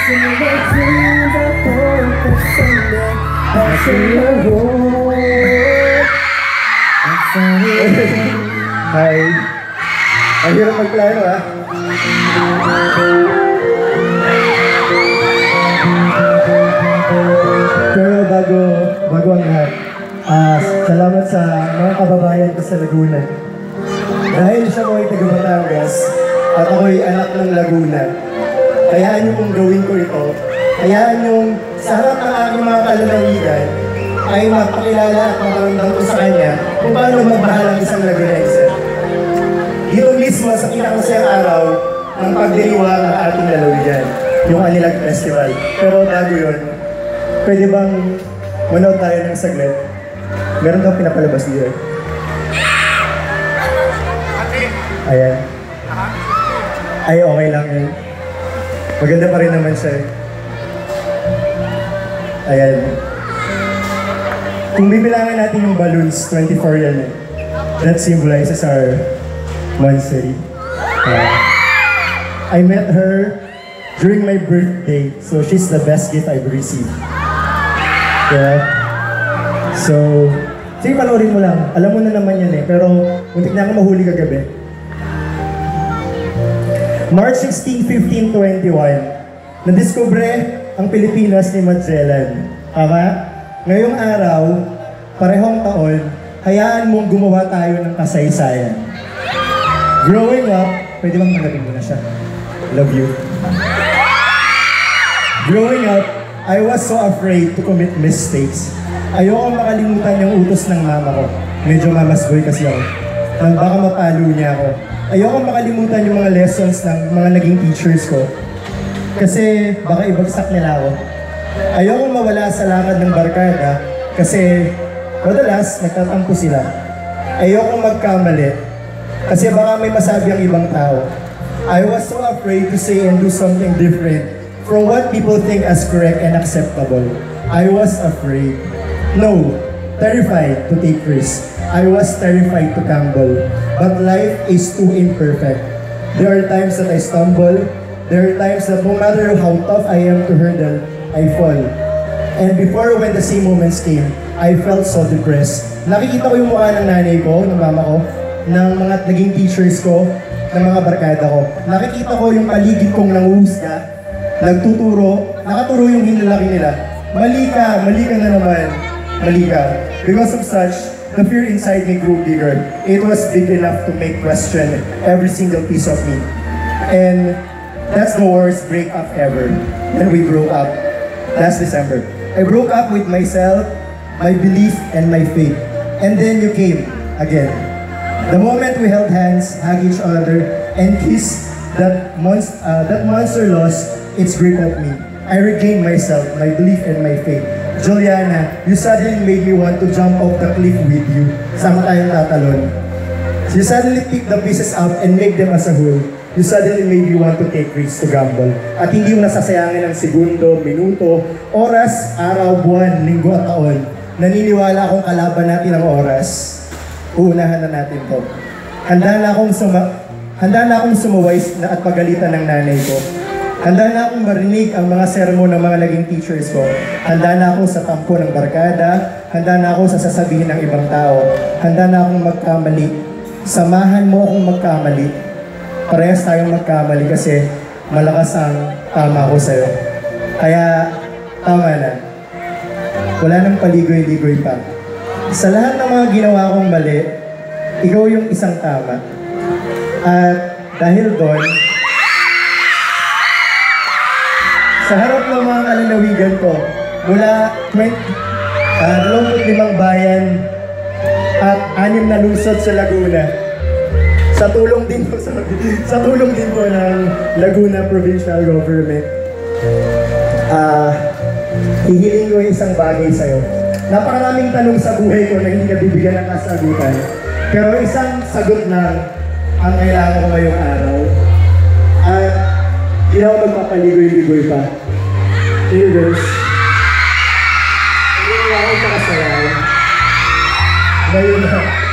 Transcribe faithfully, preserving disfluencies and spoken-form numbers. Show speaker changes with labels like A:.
A: Hi. Ang hirap magplano, ha? Pero bago, bago ang lahat, uh, salamat sa mga kababayan ko sa Laguna. Dahil siya ko ay taga Batangas at ako'y anak ng Laguna, hayaan niyo kung gawin ko ito. Hayaan niyo sa harap ng aking mga kalalawigan ay magpakilala at makaramdam ko sa kanya kung paano magmahal ang isang Lagunense. Dito mismo sa pinakamasayang araw ng pagdiriwang ng ating lalawigan, yung Anilag Festival. Pero bago yun, pwede bang manood tayo ng saglit? Meron kang pinapalabas dito. Ayan. Ay, okay lang yun. Maganda pa rin naman siya. Ayan. Kung bibilangan natin yung balloons, twenty-four yan eh. That symbolizes our one city. Uh, I met her during my birthday, so she's the best gift I've received. Yeah. So, sige, panoorin mo lang. Alam mo na naman yan eh, pero muntik na ako mahuli kagabi. March sixteenth, fifteen twenty-one, nadiskubre ang Pilipinas ni Magellan. Tama? Ngayong araw, parehong taon, hayaan mong gumawa tayo ng kasaysayan. Growing up, pwede bang tanggapin mo na siya? Love you. Growing up, I was so afraid to commit mistakes. Ayoko makalimutan yung utos ng mama ko. Medyo mamas boy kasi ako. Nang baka mapalo niya ako. Ayoko makalimutan yung mga lessons ng mga naging teachers ko. Kasi baka ibagsak nila ako. Ayoko mawala sa lakad ng barkada kasi madalas nagtatampo sila. Ayoko magkamali kasi baka may masabi ang ibang tao. I was so afraid to say and do something different from what people think as correct and acceptable. I was afraid. No, terrified to take risks. I was terrified to gamble. But life is too imperfect. There are times that I stumble. There are times that no matter how tough I am to hurdle, I fall. And before when the same moments came, I felt so depressed. Nakikita ko yung mukha ng nanay ko, ng mama ko, ng mga naging teachers ko, ng mga barkada ko. Nakikita ko yung paligid kong nanguhusga, nagtuturo, nakaturo yung hinlalaki nila. Mali ka, mali ka na naman, mali ka. Because of such, the fear inside me grew bigger. It was big enough to make question every single piece of me. And that's the worst breakup ever. When we broke up last December. I broke up with myself, my belief, and my faith. And then you came again. The moment we held hands, hugged each other, and kissed, that, monst uh, that monster lost its grip of me. I regained myself, my belief, and my faith. Juliana, you suddenly made me want to jump off the cliff with you. Sama tayong tatalon. You suddenly pick the pieces up and make them as a whole. You suddenly made me want to take risks to gamble. At hindi mo nasasayangin ng segundo, minuto, oras, araw, buwan, linggo at taon. Naniniwala akong kalaban natin ang oras. Uunahan na natin to. Handa na akong suma handa na akong sumuway na at pagalitan ng nanay ko. Handa na akong marinig ang mga sermon ng mga naging teachers ko. Handa na akong sa tampo ng barkada. Handa na akong sa sasabihin ng ibang tao. Handa na akong magkamali. Samahan mo akong magkamali. Parehas tayong magkamali kasi malakas ang tama ko sa'yo. Kaya, tama na. Wala nang paligoy-ligoy pa. Sa lahat ng mga ginawa kong mali, ikaw yung isang tama. At dahil doon, sa harap ng mga kalalawigan ko, mula dalawampu't limang bayan at anim na lungsod sa Laguna, sa tulong din po sa, sa tulong din po ng Laguna Provincial Government, ah, uh, hihiling ko isang bagay sa'yo. Napakaraming tanong sa buhay ko na hindi ka bibigyan ng kasagutan. Pero isang sagot lang ang kailangan ko ngayong araw. At hindi na ako magpapaligoy-ligoy pa. Cheers! Hindi na ako pakasayaw. Ngayon na.